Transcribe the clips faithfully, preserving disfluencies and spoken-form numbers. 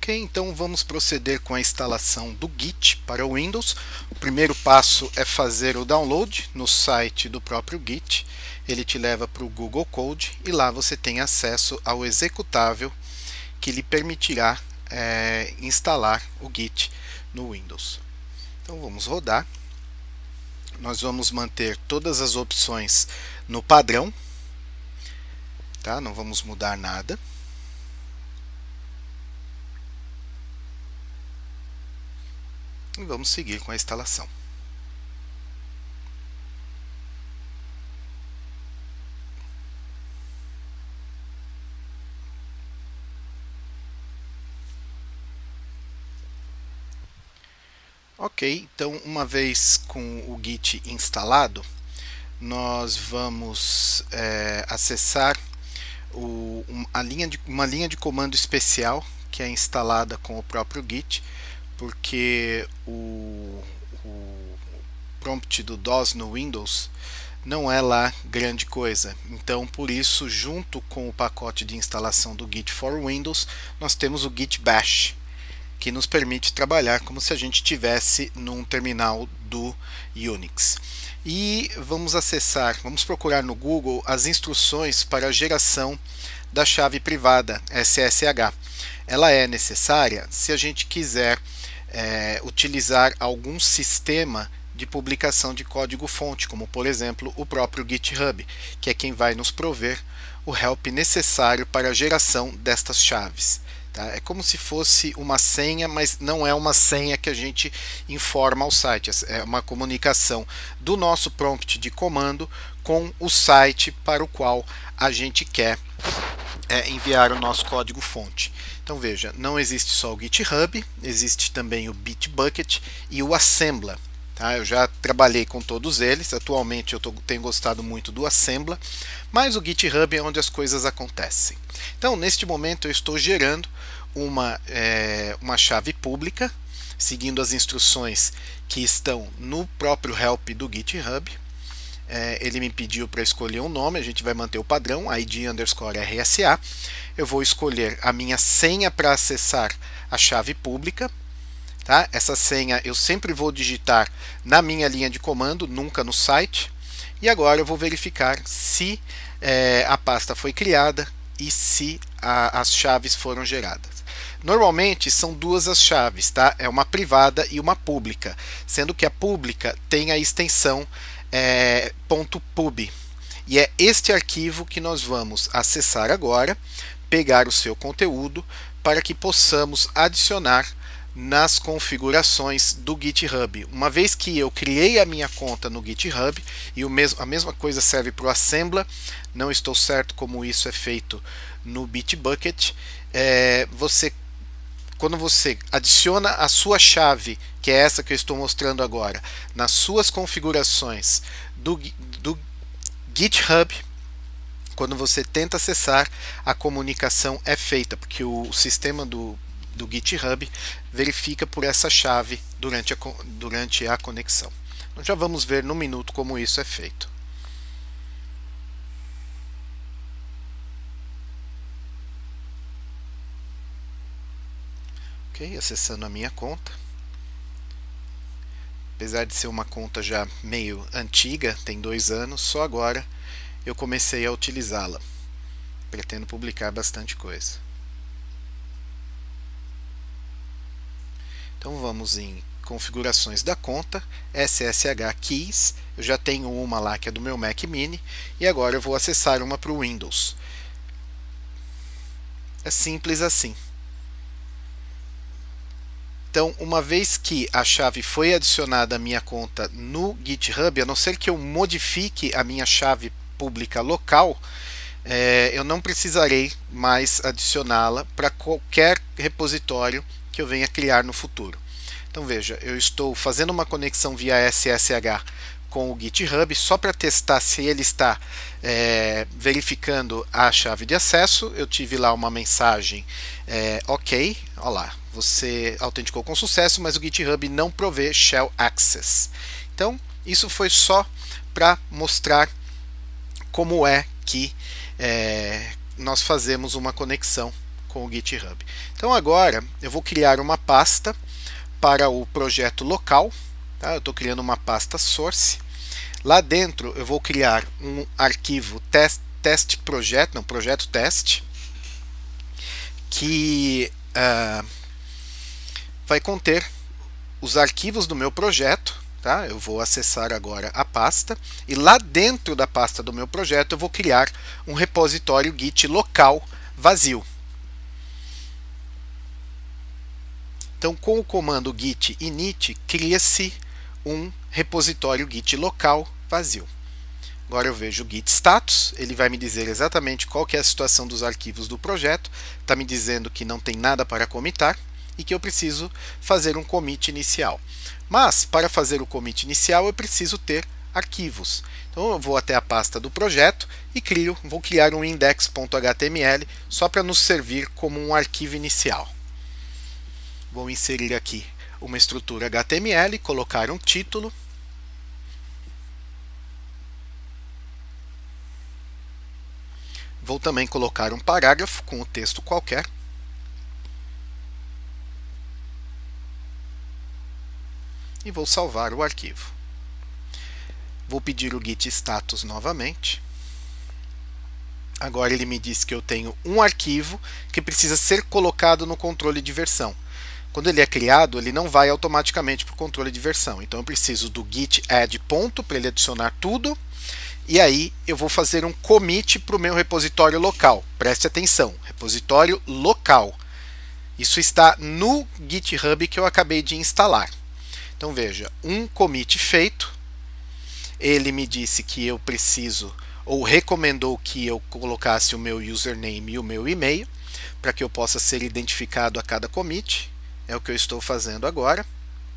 Ok, então vamos proceder com a instalação do Git para o Windows. O primeiro passo é fazer o download no site do próprio Git. Ele te leva para o Google Code e lá você tem acesso ao executável que lhe permitirá é, instalar o Git no Windows. Então vamos rodar. Nós vamos manter todas as opções no padrão, tá? Não vamos mudar nada. E vamos seguir com a instalação. Ok, então uma vez com o Git instalado, nós vamos é, acessar o, um, a linha de, uma linha de comando especial que é instalada com o próprio Git, porque o, o prompt do DOS no Windows não é lá grande coisa. Então, por isso, junto com o pacote de instalação do Git for Windows, nós temos o Git Bash, que nos permite trabalhar como se a gente estivesse num terminal do Unix. E vamos acessar, vamos procurar no Google as instruções para a geração da chave privada S S H. Ela é necessária se a gente quiser é, utilizar algum sistema de publicação de código-fonte, como por exemplo o próprio GitHub, que é quem vai nos prover o help necessário para a geração destas chaves. Tá? É como se fosse uma senha, mas não é uma senha que a gente informa ao site, é uma comunicação do nosso prompt de comando com o site para o qual a gente quer é, enviar o nosso código-fonte. Então veja, não existe só o GitHub, existe também o Bitbucket e o Assembler. Tá? Eu já trabalhei com todos eles, atualmente eu tô, tenho gostado muito do Assembler, mas o GitHub é onde as coisas acontecem. Então, neste momento eu estou gerando uma, é, uma chave pública, seguindo as instruções que estão no próprio help do GitHub. É, ele me pediu para escolher um nome, a gente vai manter o padrão, I D underscore R S A. Eu vou escolher a minha senha para acessar a chave pública. Tá? Essa senha eu sempre vou digitar na minha linha de comando, nunca no site. E agora eu vou verificar se é, a pasta foi criada e se a, as chaves foram geradas. Normalmente são duas as chaves, tá? É uma privada e uma pública, sendo que a pública tem a extensão é, .pub. E é este arquivo que nós vamos acessar agora, pegar o seu conteúdo para que possamos adicionar nas configurações do GitHub. Uma vez que eu criei a minha conta no GitHub, e o mesmo, a mesma coisa serve para o Assembler, não estou certo como isso é feito no Bitbucket, é, você, quando você adiciona a sua chave, que é essa que eu estou mostrando agora, nas suas configurações do, do GitHub, quando você tenta acessar, a comunicação é feita, porque o sistema do do GitHub verifica por essa chave durante a, durante a conexão. Então já vamos ver no minuto como isso é feito. Ok, acessando a minha conta. Apesar de ser uma conta já meio antiga, tem dois anos, só agora eu comecei a utilizá-la. Pretendo publicar bastante coisa. Então vamos em configurações da conta, S S H Keys, eu já tenho uma lá que é do meu Mac Mini, e agora eu vou acessar uma para o Windows. É simples assim. Então, uma vez que a chave foi adicionada à minha conta no GitHub, a não ser que eu modifique a minha chave pública local, é, eu não precisarei mais adicioná-la para qualquer repositório que eu venha criar no futuro. Então veja, eu estou fazendo uma conexão via S S H com o GitHub só para testar se ele está é, verificando a chave de acesso. Eu tive lá uma mensagem é, ok, olha lá, você autenticou com sucesso, mas o GitHub não provê Shell Access. Então isso foi só para mostrar como é que é, nós fazemos uma conexão com o GitHub. Então agora eu vou criar uma pasta para o projeto local, tá? Eu estou criando uma pasta source. Lá dentro eu vou criar um arquivo test, test project, não, projeto teste, que uh, vai conter os arquivos do meu projeto. Tá? Eu vou acessar agora a pasta e lá dentro da pasta do meu projeto eu vou criar um repositório Git local vazio. Então, com o comando git init, cria-se um repositório Git local vazio. Agora eu vejo o git status, ele vai me dizer exatamente qual que é a situação dos arquivos do projeto, está me dizendo que não tem nada para comitar e que eu preciso fazer um commit inicial. Mas, para fazer o commit inicial, eu preciso ter arquivos. Então eu vou até a pasta do projeto e crio, vou criar um index.html só para nos servir como um arquivo inicial. Vou inserir aqui uma estrutura H T M L, colocar um título. Vou também colocar um parágrafo com o texto qualquer. E vou salvar o arquivo. Vou pedir o git status novamente. Agora ele me diz que eu tenho um arquivo que precisa ser colocado no controle de versão. Quando ele é criado, ele não vai automaticamente para o controle de versão. Então eu preciso do git add ponto para ele adicionar tudo. E aí eu vou fazer um commit para o meu repositório local. Preste atenção, repositório local. Isso está no GitHub que eu acabei de instalar. Então veja, um commit feito, ele me disse que eu preciso, ou recomendou que eu colocasse o meu username e o meu e-mail, para que eu possa ser identificado a cada commit, é o que eu estou fazendo agora.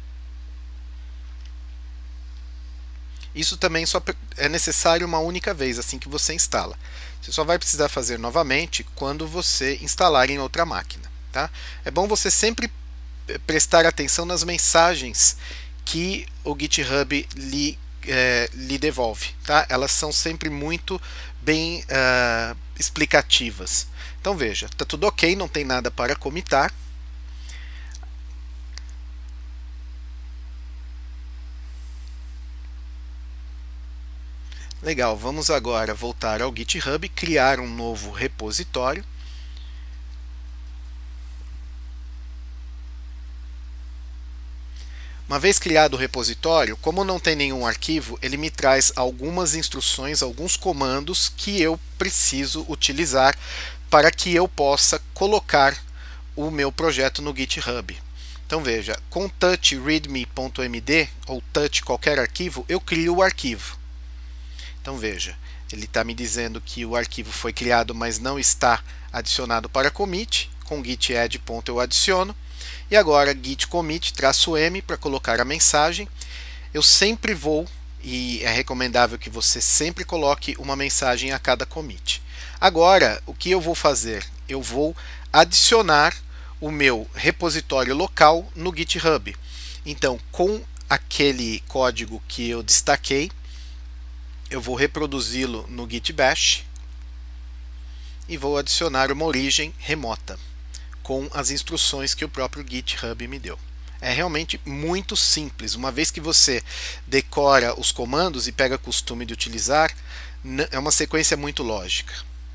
Isso também só é necessário uma única vez, assim que você instala. Você só vai precisar fazer novamente quando você instalar em outra máquina. Tá? É bom você sempre prestar atenção nas mensagens que o GitHub lhe, é, lhe devolve. Tá? Elas são sempre muito bem uh, explicativas. Então veja, está tudo ok, não tem nada para commitar. Legal, vamos agora voltar ao GitHub, criar um novo repositório. Uma vez criado o repositório, como não tem nenhum arquivo, ele me traz algumas instruções, alguns comandos que eu preciso utilizar para que eu possa colocar o meu projeto no GitHub. Então veja, com touch readme.md ou touch qualquer arquivo, eu crio o arquivo. Então veja, ele está me dizendo que o arquivo foi criado, mas não está adicionado para commit. Com git add ponto eu adiciono. E agora git commit traço m para colocar a mensagem. Eu sempre vou, e é recomendável que você sempre coloque uma mensagem a cada commit. Agora, o que eu vou fazer? Eu vou adicionar o meu repositório local no GitHub. Então, com aquele código que eu destaquei, eu vou reproduzi-lo no Git Bash e vou adicionar uma origem remota com as instruções que o próprio GitHub me deu. É realmente muito simples. Uma vez que você decora os comandos e pega costume de utilizar, é uma sequência muito lógica.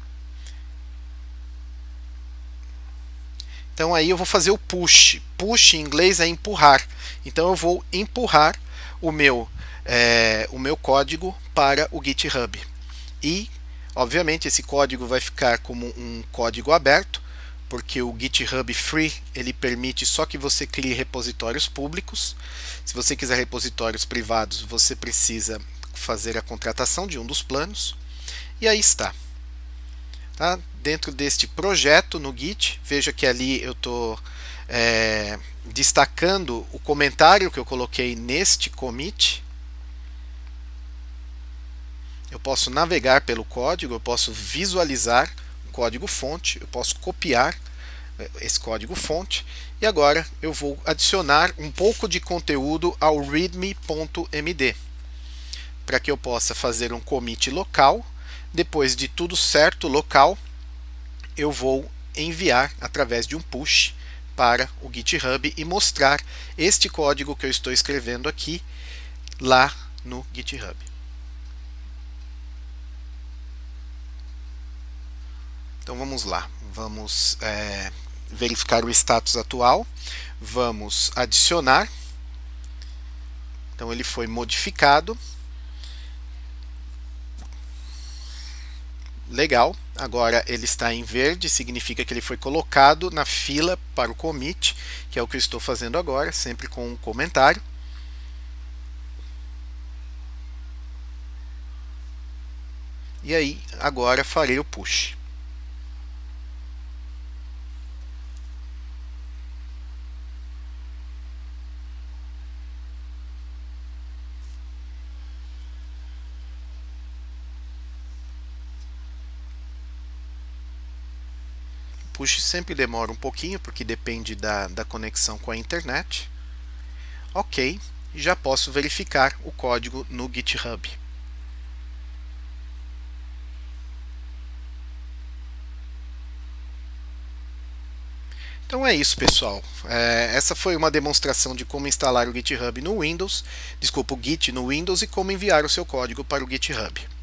Então aí eu vou fazer o push. Push em inglês é empurrar. Então eu vou empurrar o meu, é, o meu código para o GitHub. E, obviamente, esse código vai ficar como um código aberto, porque o GitHub Free ele permite só que você crie repositórios públicos. Se você quiser repositórios privados, você precisa fazer a contratação de um dos planos. E aí está. Tá? Dentro deste projeto no Git, veja que ali eu estou é, destacando o comentário que eu coloquei neste commit. Eu posso navegar pelo código, eu posso visualizar o código fonte, eu posso copiar esse código fonte e agora eu vou adicionar um pouco de conteúdo ao readme.md para que eu possa fazer um commit local. Depois de tudo certo local, eu vou enviar através de um push para o GitHub e mostrar este código que eu estou escrevendo aqui lá no GitHub. Então vamos lá, vamos é, verificar o status atual, vamos adicionar. Então ele foi modificado. Legal, agora ele está em verde, significa que ele foi colocado na fila para o commit, que é o que eu estou fazendo agora, sempre com um comentário. E aí, agora farei o push. Push sempre demora um pouquinho, porque depende da, da conexão com a internet. Ok, já posso verificar o código no GitHub. Então é isso, pessoal. É, essa foi uma demonstração de como instalar o GitHub no Windows, desculpa, o Git no Windows e como enviar o seu código para o GitHub.